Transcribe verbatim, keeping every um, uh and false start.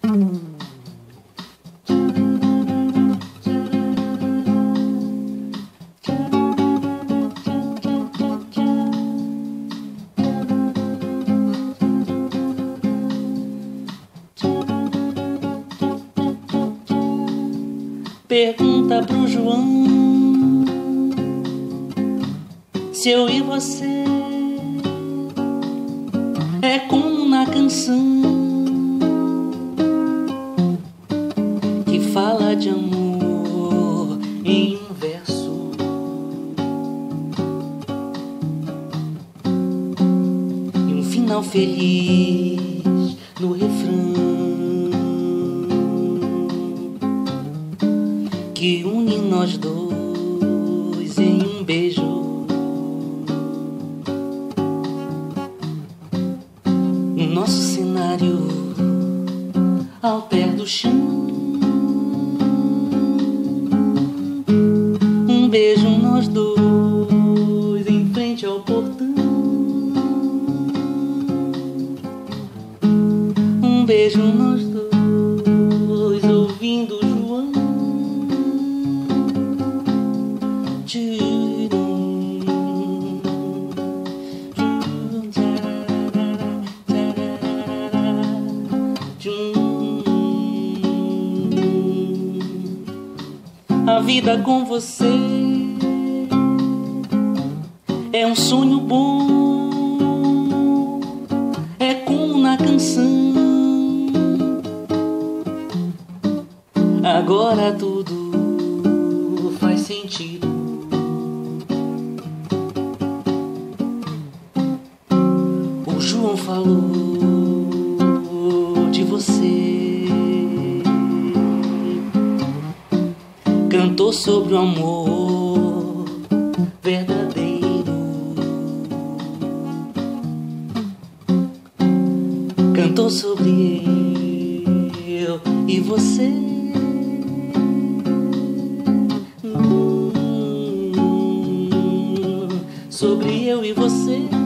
Pergunta pro João se eu e você é como na canção que fala de amor em um verso, e um final feliz no refrão que une nós dois em um beijo. No nosso cenário ao pé do chão, um beijo nós dois em frente ao portão, um beijo nós dois ouvindo o João. A vida com você é um sonho bom, é como na canção. Agora tudo faz sentido. O João falou de você, cantou sobre o amor verdadeiro, cantou sobre eu e você. Hum, sobre eu e você.